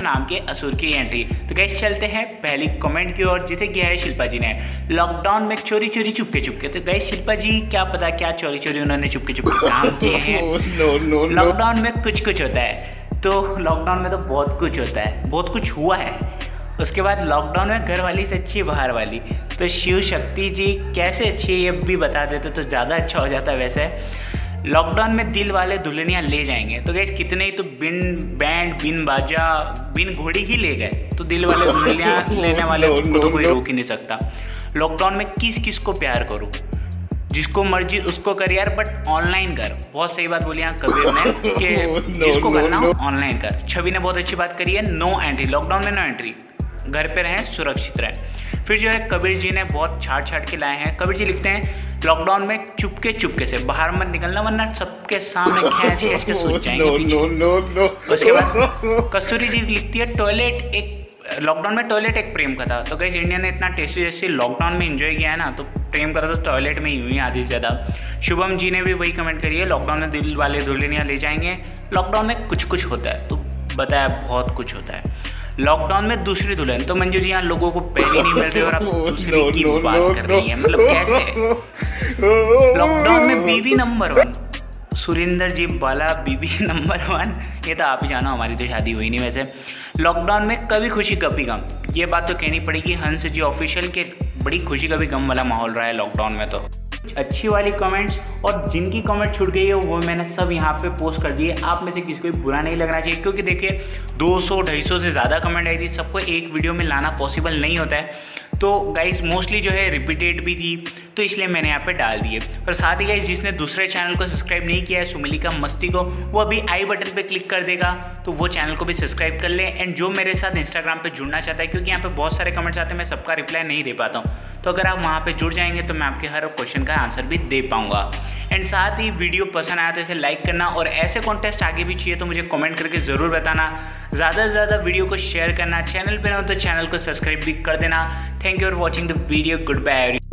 नाम के असुर की एंट्री। तो गाइस चलते हैं पहली कमेंट की ओर, जिसे किया है शिल्पा जी ने। लॉकडाउन में चोरी चोरी चुपके चुपके। तो गाइस शिल्पा जी क्या पता क्या चोरी चोरी उन्होंने चुपके चुपके काम किए हैं। लॉकडाउन में कुछ कुछ होता है, तो लॉकडाउन में तो बहुत कुछ होता है, बहुत कुछ हुआ है। उसके बाद लॉकडाउन में घर वाली से अच्छी बाहर वाली। तो शिव शक्ति जी कैसे अच्छी है ये भी बता देते तो ज़्यादा अच्छा हो जाता। वैसे लॉकडाउन में दिल वाले दुल्हनियाँ ले जाएंगे। तो गाइस कितने ही तो बिन बैंड बिन बाजा बिन घोड़ी ही ले गए, तो दिल वाले दुल्हनियाँ लेने वाले को तो कोई रोक ही नहीं सकता। लॉकडाउन में किस किस को प्यार करूँ, जिसको मर्जी उसको कर यार, बट ऑनलाइन कर। बहुत सही बात बोली यहाँ कबीर ने कि जिसको करना हो ऑनलाइन कर। छवि ने बहुत अच्छी बात करी है, नो एंट्री, लॉकडाउन में नो एंट्री, घर पे रहें सुरक्षित रहें। फिर जो है कबीर जी ने बहुत छाट छाट के लाए हैं। कबीर जी लिखते हैं लॉकडाउन में चुपके चुपके से बाहर मत निकलना, वरना सबके सामने खींच खींच के सूझ जाएंगे पीछे। उसके बाद कस्तूरी जी लिखती है लॉकडाउन में टॉयलेट एक प्रेम कथा। तो गाइस इंडिया ने इतना टेस्टी टेस्टी लॉकडाउन में एंजॉय किया है ना, तो प्रेम कथा तो टॉयलेट में ही हुई आधी से ज़्यादा। शुभम जी ने भी वही कमेंट करी है, लॉकडाउन में दिल वाले दुल्हनियाँ ले जाएंगे। लॉकडाउन में कुछ कुछ होता है, तो बताया बहुत कुछ होता है। लॉकडाउन में दूसरी दुल्हन, तो मंजू जी यहाँ लोगों को पैर ही नहीं मिल रहे और आप दूसरी की बात कर रही हैं, मतलब कैसे। लॉकडाउन में बीवी नंबर 1, सुरेंद्र जी बाला बीबी नंबर 1। ये तो आप ही जानो, हमारी तो शादी हुई नहीं। वैसे लॉकडाउन में कभी खुशी कभी गम, ये बात तो कहनी पड़ेगी हंस जी ऑफिशियल के, बड़ी खुशी कभी गम वाला माहौल रहा है लॉकडाउन में। तो अच्छी वाली कमेंट्स और जिनकी कमेंट छूट गई है वो मैंने सब यहाँ पे पोस्ट कर दिए। आप में से किसी को बुरा नहीं लगना चाहिए, क्योंकि देखिए 200-250 से ज़्यादा कमेंट आई थी, सबको एक वीडियो में लाना पॉसिबल नहीं होता है। तो गाइस मोस्टली जो है रिपीटेड भी थी, तो इसलिए मैंने यहाँ पे डाल दिए। और साथ ही गाइस जिसने दूसरे चैनल को सब्सक्राइब नहीं किया है सुमिलिका मस्ती को, वो अभी आई बटन पे क्लिक कर देगा, तो वो चैनल को भी सब्सक्राइब कर ले। एंड जो मेरे साथ इंस्टाग्राम पे जुड़ना चाहता है, क्योंकि यहाँ पे बहुत सारे कमेंट्स आते हैं, मैं सबका रिप्लाई नहीं दे पाता हूँ, तो अगर आप वहाँ पर जुड़ जाएंगे तो मैं आपके हर क्वेश्चन का आंसर भी दे पाऊँगा। एंड साथ ही वीडियो पसंद आया तो इसे लाइक करना, और ऐसे कॉन्टेस्ट आगे भी चाहिए तो मुझे कमेंट करके ज़रूर बताना। ज़्यादा से ज़्यादा वीडियो को शेयर करना, चैनल पे ना हो तो चैनल को सब्सक्राइब भी कर देना। Thank you for watching the video, good bye.